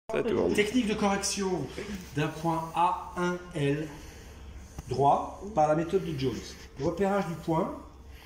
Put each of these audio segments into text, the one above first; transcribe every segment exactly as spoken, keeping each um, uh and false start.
Technique de correction d'un point A un L droit par la méthode de Jones. Repérage du point.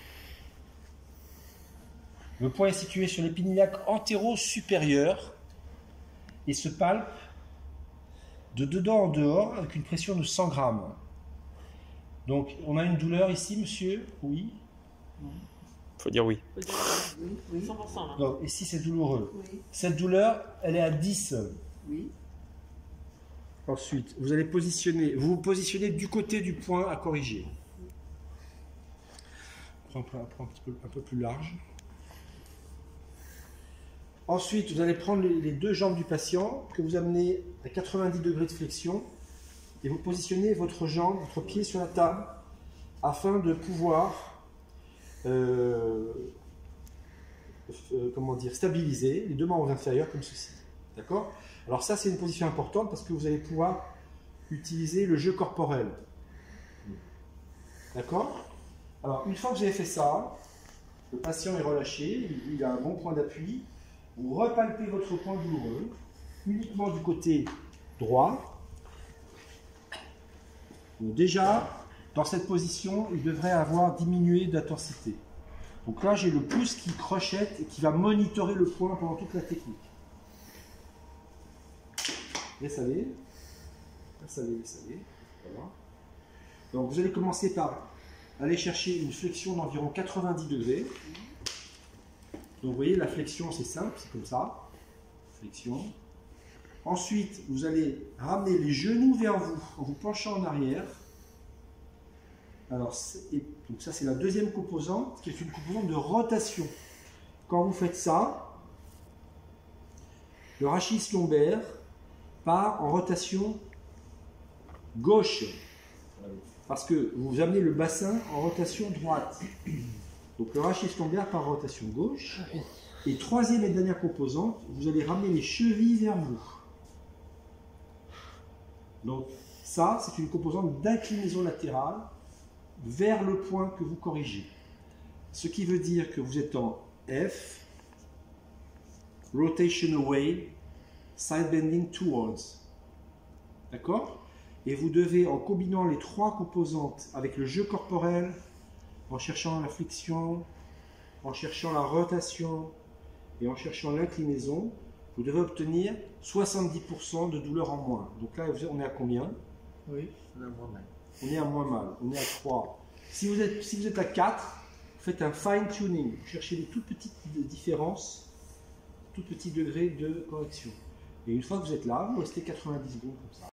Le point est situé sur l'épinacle antéro-supérieur et se palpe de dedans en dehors avec une pression de cent grammes. Donc, on a une douleur ici, monsieur? Oui. Faut dire oui. Faut dire oui, oui. cent pour cent là. Donc, ici, c'est douloureux. Oui. Cette douleur, elle est à dix. Oui. Ensuite, vous allez positionner, vous vous positionnez du côté du point à corriger. Prends, prends, prends un, petit peu, un peu plus large. Ensuite, vous allez prendre les, les deux jambes du patient que vous amenez à quatre-vingt-dix degrés de flexion et vous positionnez votre jambe, votre pied sur la table afin de pouvoir euh, euh, comment dire, stabiliser les deux membres inférieurs comme ceci. D'accord? Alors ça, c'est une position importante parce que vous allez pouvoir utiliser le jeu corporel. D'accord? Alors, une fois que vous avez fait ça, le patient est relâché, il a un bon point d'appui. Vous repalpez votre point douloureux, uniquement du côté droit. Donc déjà, dans cette position, il devrait avoir diminué d'intensité. Donc là, j'ai le pouce qui crochette et qui va monitorer le point pendant toute la technique. Laisse aller, laisse aller, laisse aller. Voilà. Donc vous allez commencer par aller chercher une flexion d'environ quatre-vingt-dix degrés. Donc vous voyez, la flexion c'est simple, c'est comme ça. Flexion. Ensuite, vous allez ramener les genoux vers vous en vous penchant en arrière. Alors, et, donc ça c'est la deuxième composante qui est une composante de rotation. Quand vous faites ça, le rachis lombaire part en rotation gauche, parce que vous amenez le bassin en rotation droite. Donc le rachis lombaire part en rotation gauche. Et troisième et dernière composante, vous allez ramener les chevilles vers vous. Donc ça, c'est une composante d'inclinaison latérale vers le point que vous corrigez. Ce qui veut dire que vous êtes en F, rotation away, side bending towards. D'accord? Et vous devez, en combinant les trois composantes avec le jeu corporel, en cherchant la flexion, en cherchant la rotation et en cherchant l'inclinaison, vous devez obtenir soixante-dix pour cent de douleur en moins. Donc là, on est à combien? Oui, on est à moins mal. On est à moins mal, on est à trois. Si vous êtes, si vous êtes à quatre, vous faites un fine tuning. Vous cherchez les toutes petites différences, tout petits degrés de correction. Et une fois que vous êtes là, vous restez quatre-vingt-dix secondes comme ça.